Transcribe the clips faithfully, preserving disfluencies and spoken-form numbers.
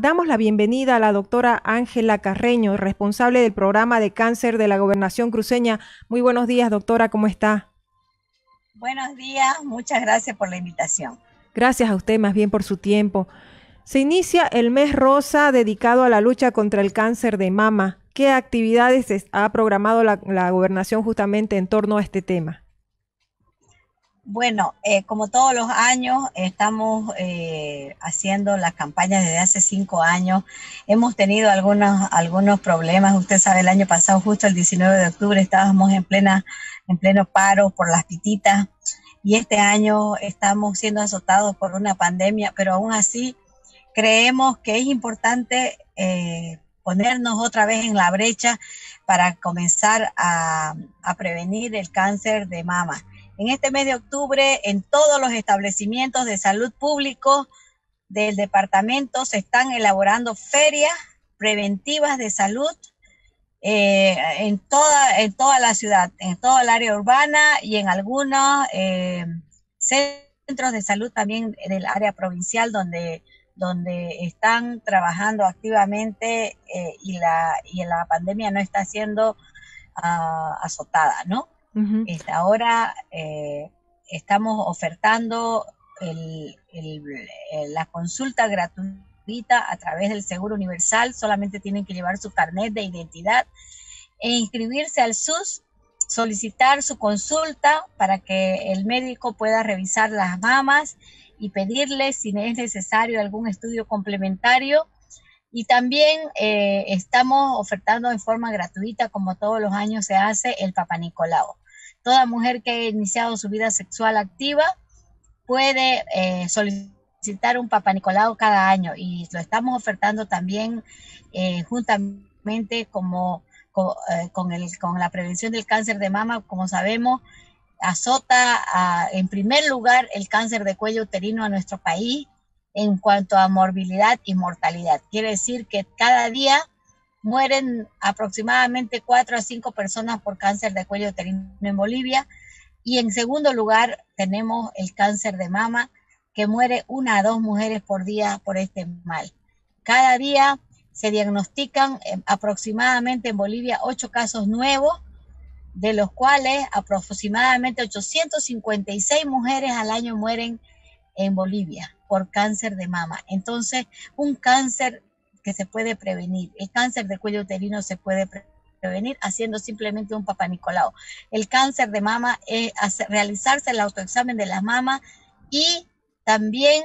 damos la bienvenida a la doctora Ángela Carreño, responsable del programa de cáncer de la Gobernación Cruceña. Muy buenos días, doctora, ¿cómo está? Buenos días, muchas gracias por la invitación. Gracias a usted más bien por su tiempo. Se inicia el mes rosa dedicado a la lucha contra el cáncer de mama. ¿Qué actividades ha programado la, la Gobernación justamente en torno a este tema? Bueno, eh, como todos los años, estamos eh, haciendo las campañas desde hace cinco años. Hemos tenido algunos, algunos problemas. Usted sabe, el año pasado, justo el diecinueve de octubre, estábamos en, plena, en pleno paro por las pititas. Y este año estamos siendo azotados por una pandemia, pero aún así creemos que es importante eh, ponernos otra vez en la brecha para comenzar a, a prevenir el cáncer de mama. En este mes de octubre, en todos los establecimientos de salud públicos del departamento se están elaborando ferias preventivas de salud eh, en, toda, en toda la ciudad, en toda el área urbana y en algunos eh, centros de salud también del área provincial donde, donde están trabajando activamente eh, y, la, y la pandemia no está siendo uh, azotada, ¿no? Uh-huh. Este, ahora eh, estamos ofertando el, el, el, la consulta gratuita a través del Seguro Universal. Solamente tienen que llevar su carnet de identidad e inscribirse al S U S, solicitar su consulta para que el médico pueda revisar las mamas y pedirle si es necesario algún estudio complementario. Y también eh, estamos ofertando en forma gratuita, como todos los años se hace, el Papa Nicolau. Toda mujer que haya iniciado su vida sexual activa puede eh, solicitar un Papa Nicolau cada año y lo estamos ofertando también eh, juntamente como, con, eh, con, el, con la prevención del cáncer de mama. Como sabemos, azota a, en primer lugar el cáncer de cuello uterino a nuestro país en cuanto a morbilidad y mortalidad. Quiere decir que cada día mueren aproximadamente cuatro a cinco personas por cáncer de cuello uterino en Bolivia. Y en segundo lugar tenemos el cáncer de mama, que muere una a dos mujeres por día por este mal. Cada día se diagnostican eh, aproximadamente en Bolivia ocho casos nuevos, de los cuales aproximadamente ochocientas cincuenta y seis mujeres al año mueren en Bolivia por cáncer de mama. Entonces, un cáncer que se puede prevenir. El cáncer de cuello uterino se puede prevenir haciendo simplemente un Papa Nicolau. El cáncer de mama es hacer, realizarse el autoexamen de las mamas y también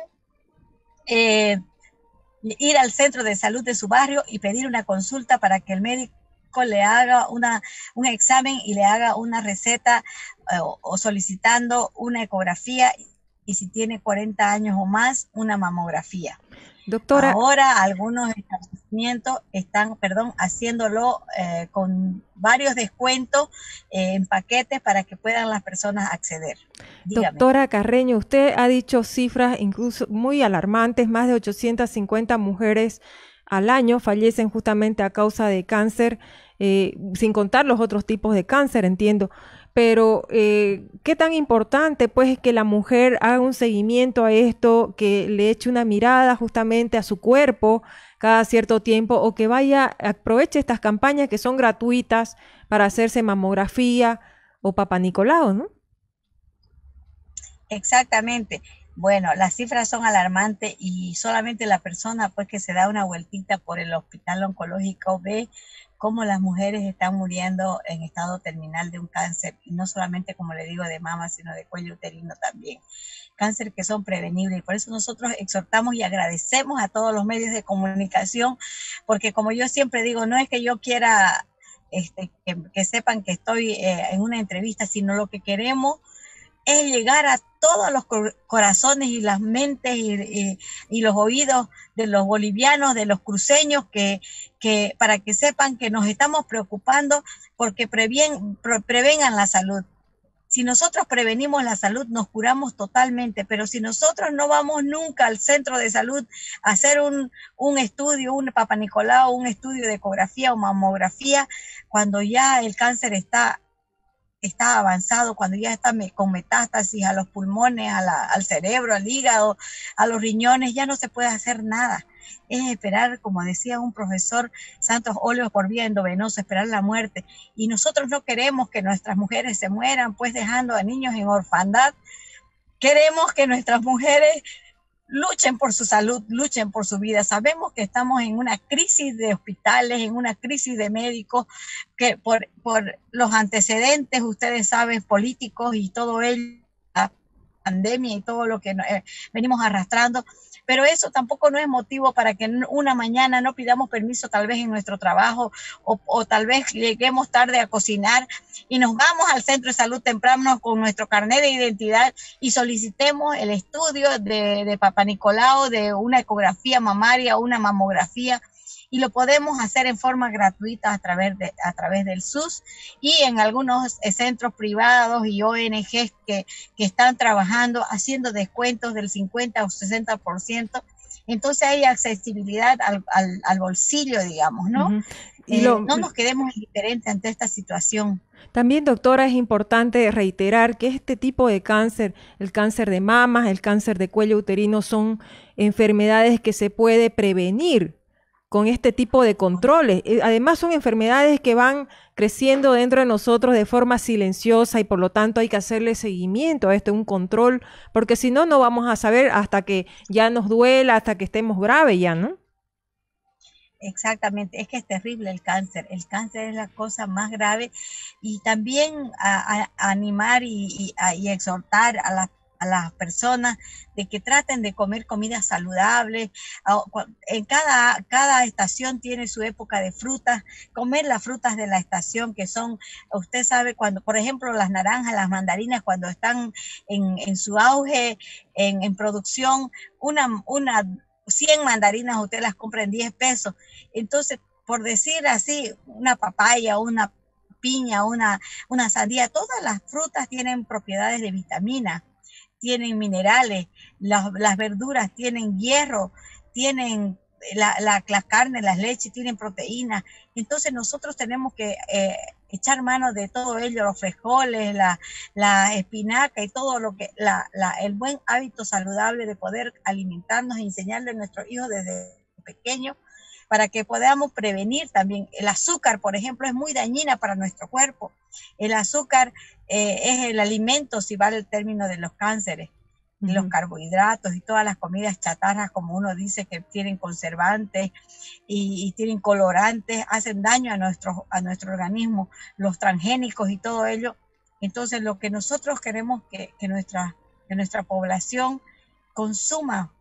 eh, ir al centro de salud de su barrio y pedir una consulta para que el médico le haga una, un examen y le haga una receta eh, o solicitando una ecografía y si tiene cuarenta años o más, una mamografía. Doctora, ahora algunos establecimientos están, perdón, haciéndolo eh, con varios descuentos eh, en paquetes para que puedan las personas acceder. Dígame. Doctora Carreño, usted ha dicho cifras incluso muy alarmantes, más de ochocientas cincuenta mujeres al año fallecen justamente a causa de cáncer, eh, sin contar los otros tipos de cáncer, entiendo. Pero eh, qué tan importante pues es que la mujer haga un seguimiento a esto, que le eche una mirada justamente a su cuerpo cada cierto tiempo, o que vaya, aproveche estas campañas que son gratuitas para hacerse mamografía o Papa Nicolau, ¿no? Exactamente. Bueno, las cifras son alarmantes y solamente la persona pues que se da una vueltita por el hospital oncológico ve cómo las mujeres están muriendo en estado terminal de un cáncer, y no solamente, como le digo, de mama, sino de cuello uterino también. Cáncer que son prevenibles, y por eso nosotros exhortamos y agradecemos a todos los medios de comunicación, porque como yo siempre digo, no es que yo quiera este, que, que sepan que estoy eh, en una entrevista, sino lo que queremos es llegar a todos los corazones y las mentes y, y, y los oídos de los bolivianos, de los cruceños, que, que para que sepan que nos estamos preocupando porque previen, pre, prevengan la salud. Si nosotros prevenimos la salud, nos curamos totalmente, pero si nosotros no vamos nunca al centro de salud a hacer un, un estudio, un Papa Nicolau, un estudio de ecografía o mamografía, cuando ya el cáncer está está avanzado, cuando ya está con metástasis a los pulmones, a la, al cerebro, al hígado, a los riñones, ya no se puede hacer nada. es esperar, como decía un profesor, santos óleos por vía endovenosa, esperar la muerte. Y nosotros no queremos que nuestras mujeres se mueran, pues dejando a niños en orfandad. Queremos que nuestras mujeres luchen por su salud, luchen por su vida. Sabemos que estamos en una crisis de hospitales, en una crisis de médicos, que por, por los antecedentes, ustedes saben, políticos y todo ello, la pandemia y todo lo que eh, venimos arrastrando. Pero eso tampoco no es motivo para que una mañana no pidamos permiso tal vez en nuestro trabajo o, o tal vez lleguemos tarde a cocinar y nos vamos al centro de salud temprano con nuestro carnet de identidad y solicitemos el estudio de, de Papá Nicolau, de una ecografía mamaria o una mamografía, y lo podemos hacer en forma gratuita a través, de, a través del S U S y en algunos centros privados y O N Ges que, que están trabajando haciendo descuentos del cincuenta o sesenta por ciento. Entonces hay accesibilidad al, al, al bolsillo, digamos, ¿no? Uh-huh. Y lo, eh, no nos quedemos indiferentes ante esta situación. También, doctora, es importante reiterar que este tipo de cáncer, el cáncer de mama, el cáncer de cuello uterino, son enfermedades que se puede prevenir con este tipo de controles. Además son enfermedades que van creciendo dentro de nosotros de forma silenciosa y por lo tanto hay que hacerle seguimiento a esto, un control, porque si no, no vamos a saber hasta que ya nos duela, hasta que estemos graves ya, ¿no? Exactamente, es que es terrible el cáncer, el cáncer es la cosa más grave y también a, a, a animar y, y, a, y exhortar a las a las personas de que traten de comer comida saludable. En cada, cada estación tiene su época de frutas, comer las frutas de la estación que son, usted sabe, cuando, por ejemplo, las naranjas, las mandarinas, cuando están en, en su auge, en, en producción, una, una, cien mandarinas usted las compra en diez pesos. Entonces, por decir así, una papaya, una piña, una, una sandía, todas las frutas tienen propiedades de vitamina, tienen minerales, las, las verduras tienen hierro, tienen la, la, la carne, las leches, tienen proteínas. Entonces nosotros tenemos que eh, echar mano de todo ello, los frijoles, la, la espinaca y todo lo que, la, la, el buen hábito saludable de poder alimentarnos e enseñarle a nuestros hijos desde pequeños para que podamos prevenir también. El azúcar, por ejemplo, es muy dañina para nuestro cuerpo. El azúcar eh, es el alimento, si vale el término, de los cánceres. Uh-huh. Los carbohidratos y todas las comidas chatarras, como uno dice, que tienen conservantes y, y tienen colorantes, hacen daño a nuestro, a nuestro organismo, los transgénicos y todo ello. Entonces, lo que nosotros queremos que, que, nuestra, que nuestra población consuma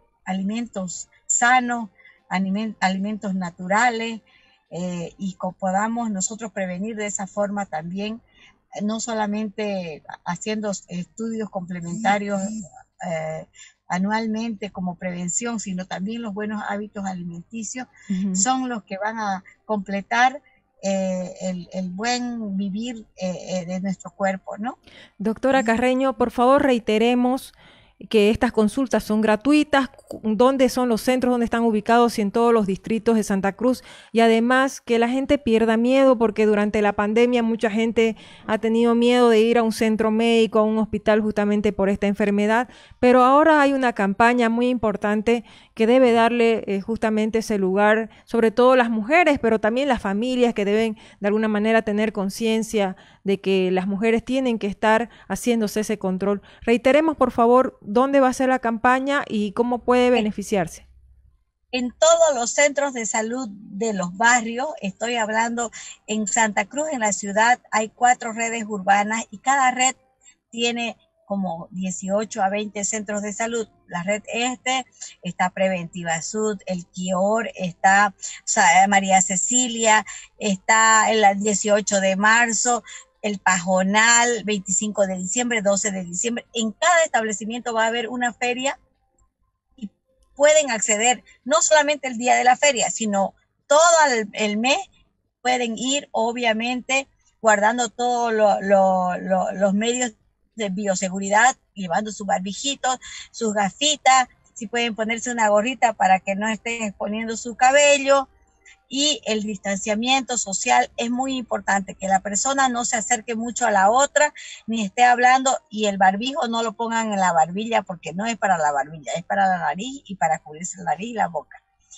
alimentos sanos, alimentos naturales, eh, y que podamos nosotros prevenir de esa forma también, no solamente haciendo estudios complementarios eh, anualmente como prevención, sino también los buenos hábitos alimenticios. Uh-huh. Son los que van a completar eh, el, el buen vivir eh, de nuestro cuerpo, ¿no? Doctora Carreño, por favor reiteremos que estas consultas son gratuitas, dónde son los centros, dónde están ubicados y en todos los distritos de Santa Cruz, y además que la gente pierda miedo, porque durante la pandemia mucha gente ha tenido miedo de ir a un centro médico, a un hospital justamente por esta enfermedad, pero ahora hay una campaña muy importante que debe darle eh, justamente ese lugar, sobre todo las mujeres, pero también las familias que deben de alguna manera tener conciencia de que las mujeres tienen que estar haciéndose ese control. Reiteremos, por favor, dónde va a ser la campaña y cómo puede beneficiarse. En todos los centros de salud de los barrios, estoy hablando en Santa Cruz, en la ciudad, hay cuatro redes urbanas y cada red tiene como dieciocho a veinte centros de salud. La red este está Preventiva Sud, el Quior, está María Cecilia, está el dieciocho de marzo, el Pajonal, veinticinco de diciembre, doce de diciembre. En cada establecimiento va a haber una feria y pueden acceder no solamente el día de la feria, sino todo el, el mes. Pueden ir, obviamente, guardando todos lo, lo, lo, los medios de bioseguridad, llevando sus barbijitos, sus gafitas, si pueden ponerse una gorrita para que no estén exponiendo su cabello. Y el distanciamiento social es muy importante, que la persona no se acerque mucho a la otra, ni esté hablando, y el barbijo no lo pongan en la barbilla, porque no es para la barbilla, es para la nariz y para cubrirse la nariz y la boca.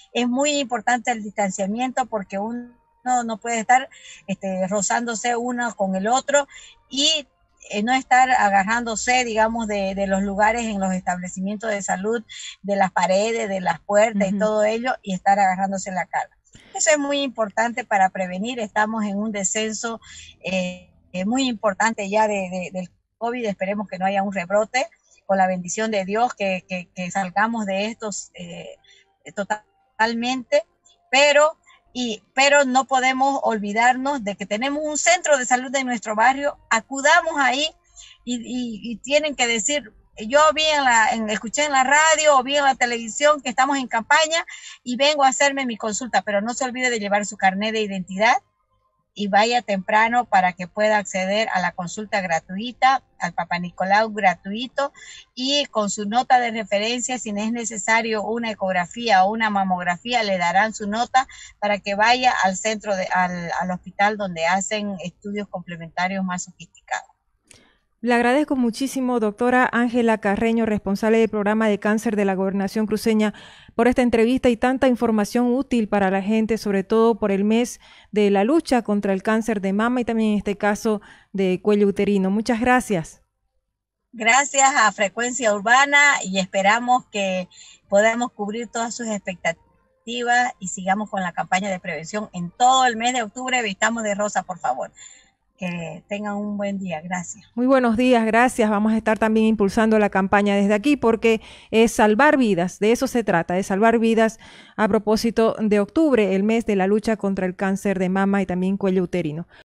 Es muy importante el distanciamiento porque uno no, no puede estar este, rozándose uno con el otro y eh, no estar agarrándose, digamos, de, de los lugares en los establecimientos de salud, de las paredes, de las puertas uh-huh. y todo ello, y estar agarrándose la cara. Eso es muy importante para prevenir. Estamos en un descenso eh, eh, muy importante ya de, de, del COVID. Esperemos que no haya un rebrote. Con la bendición de Dios, que, que, que salgamos de estos eh, totalmente, pero, y, pero no podemos olvidarnos de que tenemos un centro de salud en nuestro barrio. Acudamos ahí y, y, y tienen que decir, yo vi en la, en, escuché en la radio o vi en la televisión que estamos en campaña y vengo a hacerme mi consulta, pero no se olvide de llevar su carnet de identidad y vaya temprano para que pueda acceder a la consulta gratuita, al Papá Nicolau gratuito, y con su nota de referencia, si es necesario una ecografía o una mamografía, le darán su nota para que vaya al centro, de, al, al hospital donde hacen estudios complementarios más sofisticados. Le agradezco muchísimo, doctora Ángela Carreño, responsable del programa de cáncer de la Gobernación Cruceña, por esta entrevista y tanta información útil para la gente, sobre todo por el mes de la lucha contra el cáncer de mama y también en este caso de cuello uterino. Muchas gracias. Gracias a Frecuencia Urbana y esperamos que podamos cubrir todas sus expectativas y sigamos con la campaña de prevención en todo el mes de octubre. Vistamos de rosa, por favor. Que tengan un buen día, gracias. Muy buenos días, gracias. Vamos a estar también impulsando la campaña desde aquí porque es salvar vidas, de eso se trata, de salvar vidas a propósito de octubre, el mes de la lucha contra el cáncer de mama y también cuello uterino.